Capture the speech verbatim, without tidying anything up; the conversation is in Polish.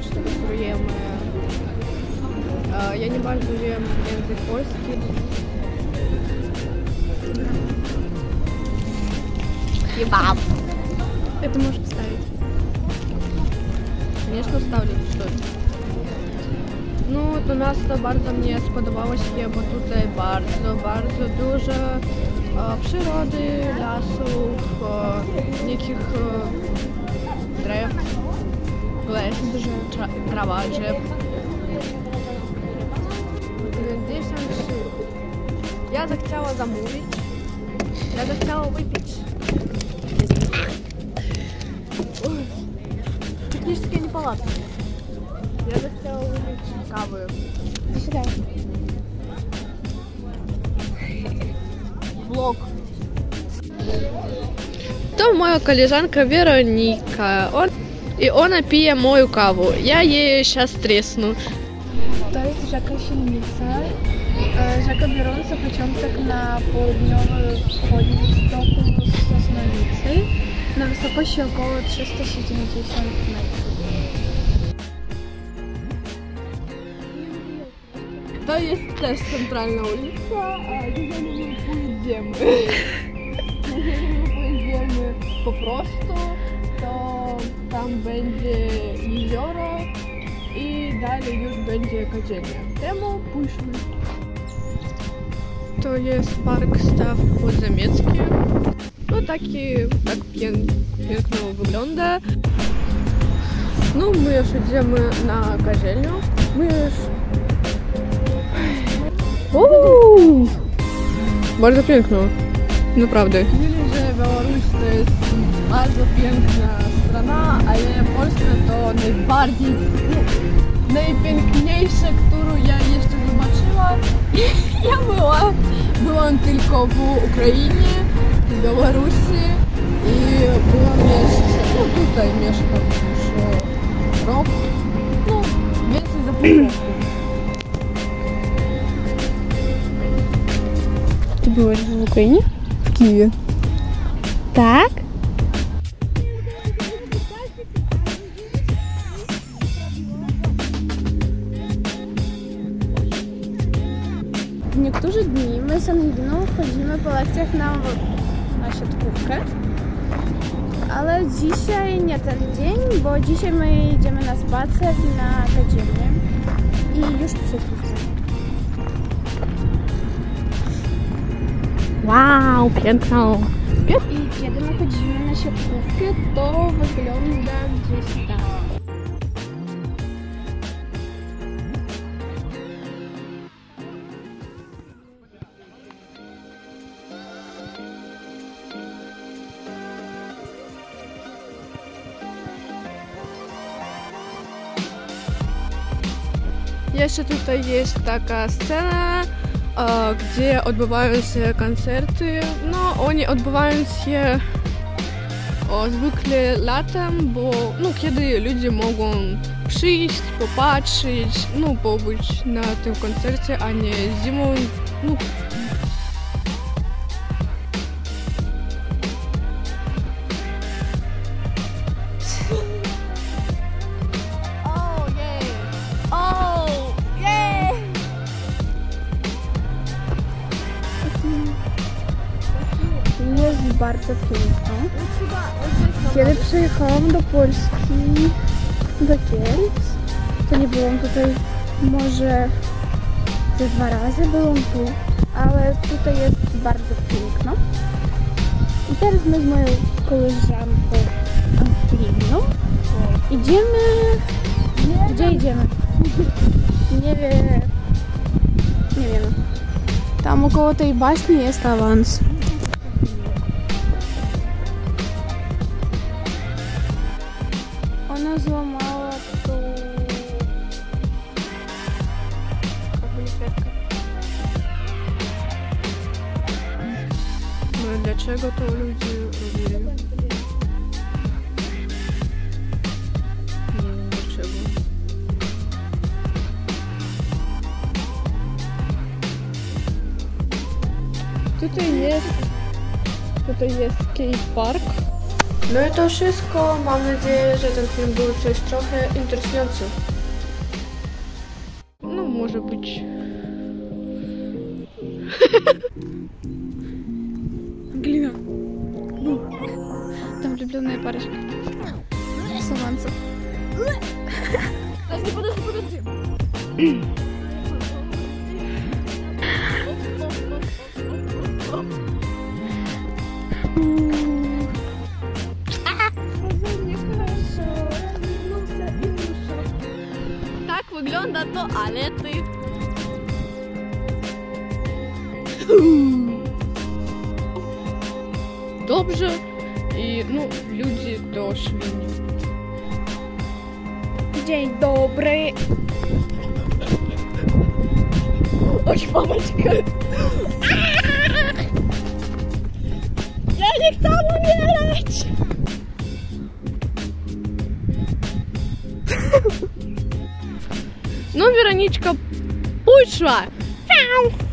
что працюємо. Я не bardzo wiem język polski. Kebab. Это можешь вставить. Конечно, вставлю. Что это? Ну, до нас to bardzo mnie spodobалось, bo tutaj bardzo, bardzo dużo e, przyrody, lasów, e, jakich e, drzew, les, tra, trawa, drzew. dziewięćdziesiąt trzy. Ja zechciała zamówić. Ja zechciała wypić. Технические неполадки. Я захотела выпить кавы. До свидания. Влог. To moja koleżanka Weronika. On, I ona pije moją kawę. Ja jej сейчас тресну. To jest rzeka Silnica. Rzeka biorąca początek na południowo-wschodnim stoku Sosnowicy na wysokości około trzysta siedemdziesiąt metrów. To jest też centralna ulica, a jeżeli my pojedziemy, jeżeli my pojedziemy po prostu, to tam będzie jezioro i dalej już będzie kozienie. Temu pójdźmy. To jest park Staw Podzemiecki. No taki, tak piękno wygląda. No my już idziemy na kozieniu. My już... Uuu! Bardzo piękno. Naprawdę. Mówili, że Białoruś to jest bardzo piękna strona, ale Polska to najbardziej, no, najpiękniejsza, którą ja jeszcze zobaczyłam. Ja była, byłam tylko w Ukrainie, w Białorusi i byłam jeszcze, no tutaj mieszkam już rok, no więcej za pół roku. Ty byłeś w Ukrainie? W Kijewie. Tak? W niektóre dni my z Angliną chodzimy po lekcjach na, na siatkówkę, ale dzisiaj nie ten dzień, bo dzisiaj my idziemy na spacer na kadziennie i już przyszliśmy. Wow, piękno. I kiedy my chodzimy na siatkówkę, to wygląda gdzieś tak. Jeszcze tutaj jest taka scena, gdzie odbywają się koncerty. No, oni odbywają się o, zwykle latem, bo no, kiedy ludzie mogą przyjść, popatrzeć, no, pobyć na tym koncercie, a nie zimą. No. Jest bardzo piękno. Kiedy przyjechałam do Polski, do Kielc, to nie byłam tutaj, może ze dwa razy byłam tu, ale tutaj jest bardzo piękno. I teraz my z moją koleżanką Angliną idziemy... Gdzie idziemy? Nie wiem. Nie wiem. Tam około tej baśni jest awans. Ona złamała tu kabelkę. No, dlaczego to ludzie robili? Nie wiem dlaczego. Tutaj jest, tutaj jest skate park. No i to wszystko. Mam nadzieję, że ten film był coś trochę interesujący. No może być. Glina. Tam влюбленные парочки. Саманца. Подожди, подожди, подожди. Tak wygląda toalety. Dobrze. I no, ludzie to świni. Dzień dobry. Oj, mameczka. Ja nie chcę umierać. No, Weroniczka, poszła.